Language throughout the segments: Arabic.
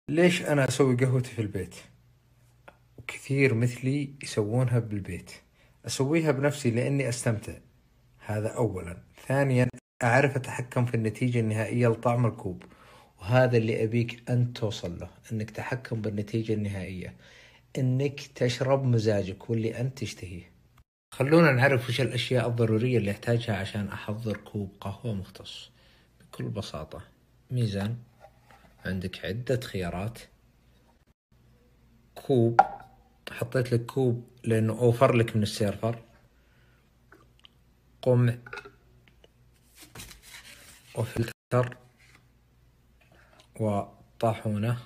ليش أنا أسوي قهوتي في البيت؟ وكثير مثلي يسوونها بالبيت. أسويها بنفسي لأني أستمتع، هذا أولا. ثانيا، أعرف أتحكم في النتيجة النهائية لطعم الكوب، وهذا اللي أبيك أنت توصل له، أنك تحكم بالنتيجة النهائية، أنك تشرب مزاجك واللي أنت تشتهيه. خلونا نعرف وش الأشياء الضرورية اللي أحتاجها عشان أحضر كوب قهوة مختص. بكل بساطة، ميزان، عندك عدة خيارات، كوب، حطيت لك كوب لأنه أوفر لك من السيرفر، قمع، وفلتر، وطاحونة،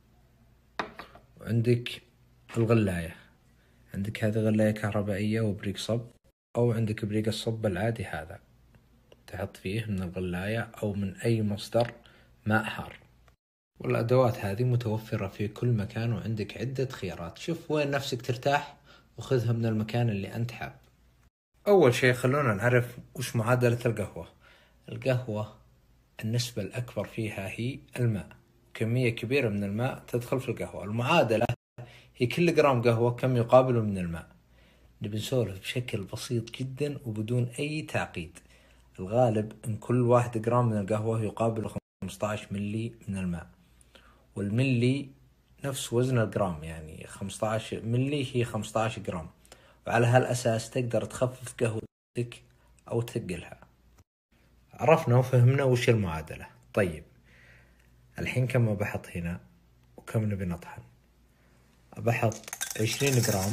وعندك الغلاية. عندك هذه غلاية كهربائية وبريق صب، أو عندك بريق الصب العادي، هذا تحط فيه من الغلاية أو من أي مصدر ماء حار. والأدوات هذه متوفرة في كل مكان، وعندك عدة خيارات. شوف وين نفسك ترتاح وخذها من المكان اللي أنت حاب. أول شيء خلونا نعرف وش معادلة القهوة. القهوة النسبة الأكبر فيها هي الماء، كمية كبيرة من الماء تدخل في القهوة. المعادلة هي كل جرام قهوة كم يقابله من الماء. نبي نسولف بشكل بسيط جدا وبدون أي تعقيد. الغالب إن كل 1 جرام من القهوة يقابل 15 ملي من الماء، والملي نفس وزن الجرام، يعني 15 ملي هي 15 جرام، وعلى هالأساس تقدر تخفف قهوتك أو تثقلها. عرفنا وفهمنا وش المعادلة. طيب، الحين كم بحط هنا وكم نبي نطحن؟ بحط 20 جرام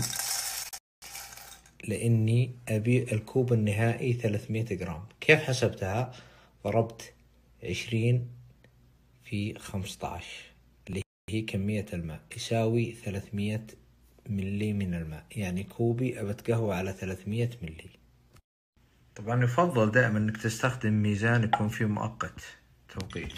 لأني أبي الكوب النهائي 300 جرام. كيف حسبتها؟ ضربت 20 في 15 اللي هي كمية الماء، يساوي 300 ملي من الماء، يعني كوبي أبتقهوى على 300 ملي. طبعا يفضل دائما أنك تستخدم ميزان يكون فيه مؤقت توقيت.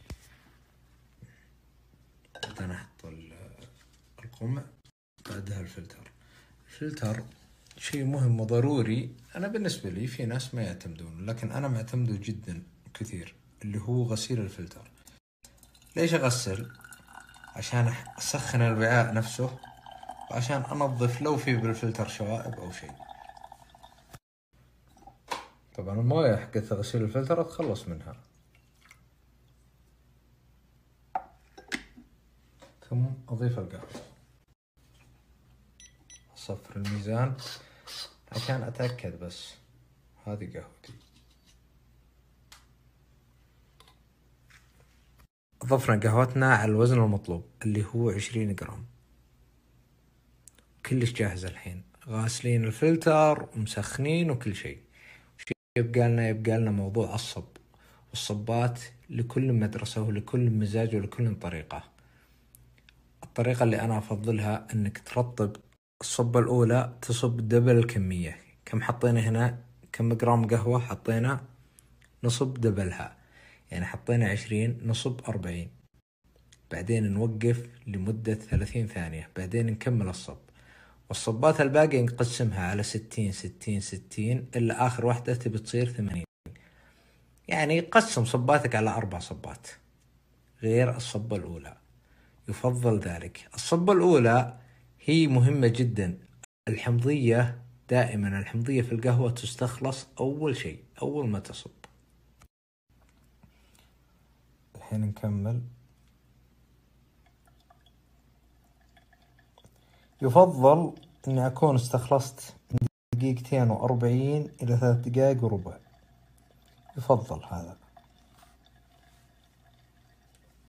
أنا أحط القمع، بعدها الفلتر شيء مهم وضروري. أنا بالنسبة لي، في ناس ما يعتمدون، لكن أنا معتمده جدا كثير، اللي هو غسيل الفلتر. ليش أغسل؟ عشان أسخن الوعاء نفسه، وعشان أنظف لو في بالفلتر شوائب أو شيء. طبعا الموية حقت غسيل الفلتر أتخلص منها، ثم أضيف القهوة. أصفر الميزان عشان أتأكد بس. هذه قهوتي. أضفنا قهوتنا على الوزن المطلوب اللي هو 20 جرام. كلش جاهز الحين، غاسلين الفلتر ومسخنين وكل شيء. يبقى لنا موضوع الصب. والصبات لكل مدرسة ولكل مزاج ولكل طريقة. الطريقة اللي أنا أفضلها أنك ترطب الصبة الأولى، تصب دبل الكمية. كم حطينا هنا؟ كم جرام قهوة حطينا؟ نصب دبلها، يعني حطينا 20 نصب 40. بعدين نوقف لمدة 30 ثانية، بعدين نكمل الصب. والصبات الباقي نقسمها على 60 60 60 إلا آخر واحدة تبي تصير 80. يعني قسم صباتك على 4 صبات غير الصبة الأولى، يفضل ذلك. الصبة الأولى هي مهمة جدا. الحمضية، دائما الحمضية في القهوة تستخلص أول شيء أول ما تصب. الحين نكمل. يفضل أني أكون استخلصت من 2:40 إلى 3 دقائق وربع، يفضل هذا.